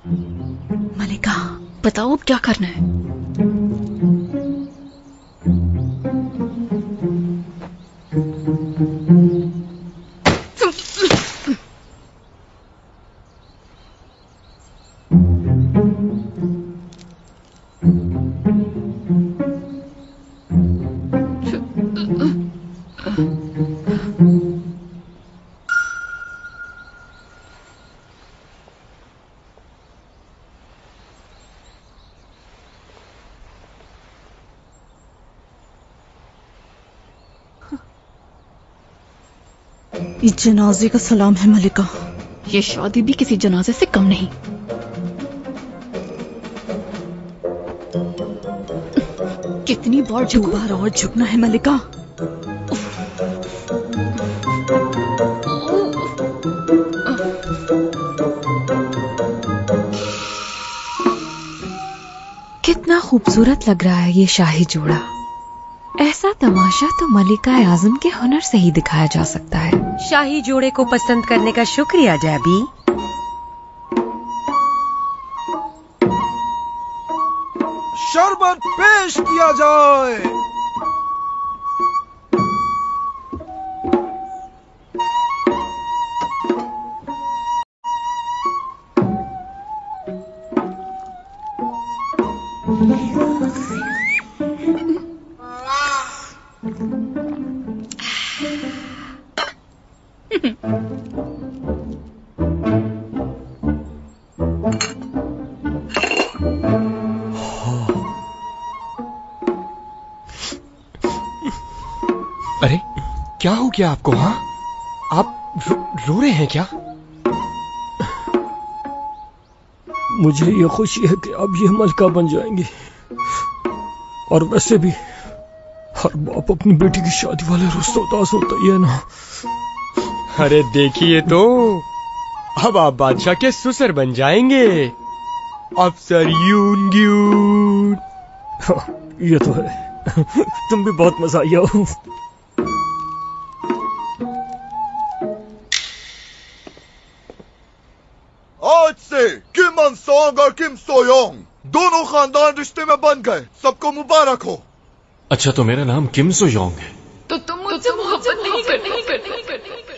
मलिका, बताओ अब क्या करना है? ये जनाजे का सलाम है मलिका। ये शादी भी किसी जनाजे से कम नहीं। कितनी बार झुकूं? 2 बार और झुकना है मलिका। कितना खूबसूरत लग रहा है ये शाही जोड़ा। ऐसा तमाशा तो मलिका आजम के हुनर से ही दिखाया जा सकता है। शाही जोड़े को पसंद करने का शुक्रिया जैबी। शरबत पेश किया जाए। अरे क्या हो गया आपको? हाँ, आप रो रहे हैं क्या? मुझे ये खुशी है कि अब ये मलका बन जाएंगी। और वैसे भी हर बाप अपनी बेटी की शादी वाले रोज तो उदास होता ही है ना। अरे देखिए तो, अब आप बादशाह के ससुर बन जाएंगे। अफसर यून ग्यून। ये तो है। तुम भी बहुत मजा आया हो। आज से किम अनसोंग और किम सोयोंग दोनों खानदान रिश्ते में बन गए। सबको मुबारक हो। अच्छा, तो मेरा नाम किम सोयोंग है। तो तुम मुझसे मोहब्बत नहीं करते?